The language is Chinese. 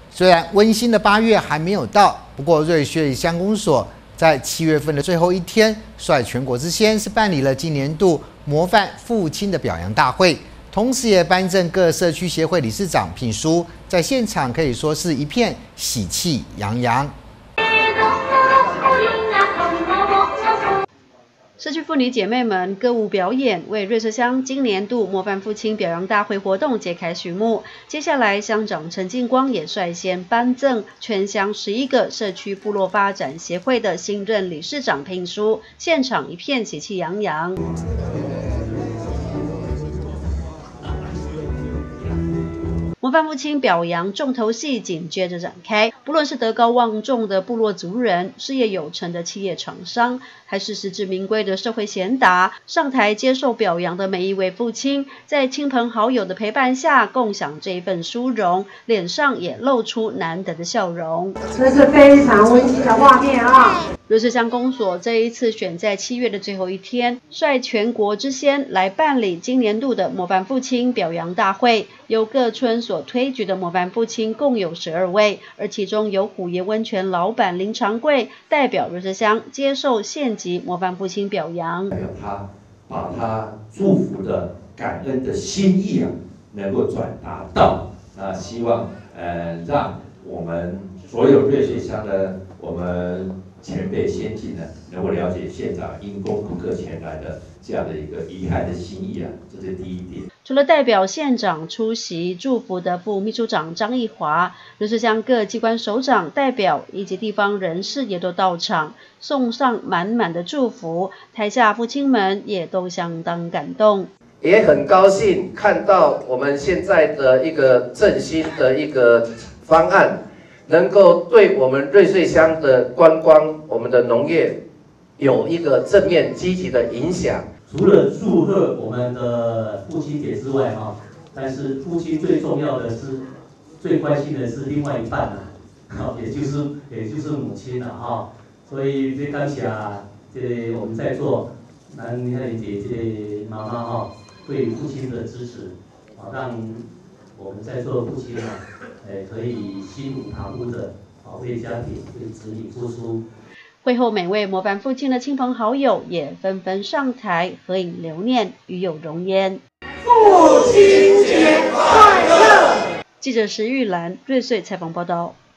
虽然温馨的8月还没有到，不过瑞穗乡公所在7月份的最后一天，率全国之先是办理了今年度模范父亲的表扬大会，同时也颁赠各社区协会理事长聘书，在现场可以说是一片喜气洋洋。 社区妇女姐妹们歌舞表演，为瑞穗乡今年度模范父亲表扬大会活动揭开序幕。接下来，乡长陈进光也率先颁赠全乡11个社区部落发展协会的新任理事长聘书，现场一片喜气洋洋。模范父亲表扬重头戏紧接着展开，不论是德高望重的部落族人、事业有成的企业厂商，还是实至名归的社会贤达，上台接受表扬的每一位父亲，在亲朋好友的陪伴下，共享这一份殊荣，脸上也露出难得的笑容。 这是非常温馨的画面啊！ 瑞穗乡公所这一次选在7月的最后一天，率全国之先来办理今年度的模范父亲表扬大会，由各村所推举的模范父亲共有12位，而其中有虎爷温泉老板林长贵代表瑞穗乡接受县级模范父亲表扬。 还有他把他祝福的感恩的心意能够转达到希望让我们所有瑞穗乡的我们前辈先进能够了解县长因公不克前来的这样的一个遗憾的心意这是第一点。 除了代表县长出席祝福的副秘书长张义华，瑞穗乡各机关首长代表以及地方人士也都到场，送上满满的祝福，台下父亲们也都相当感动。 也很高兴看到我们现在的一个振兴的一个方案，能够对我们瑞穗乡的观光、我们的农业有一个正面积极的影响。 除了祝贺我们的父亲节之外但是父亲最重要的是、最关心的是另外一半也就是母亲所以最感谢我们在座咱姐妈妈对父亲的支持让我们在座的父亲可以心无旁骛的为家庭、为子女付出。 会后，每位模范父亲的亲朋好友也纷纷上台合影留念，与有荣焉。 父亲节快乐！ 记者石玉兰，瑞穗采访报道。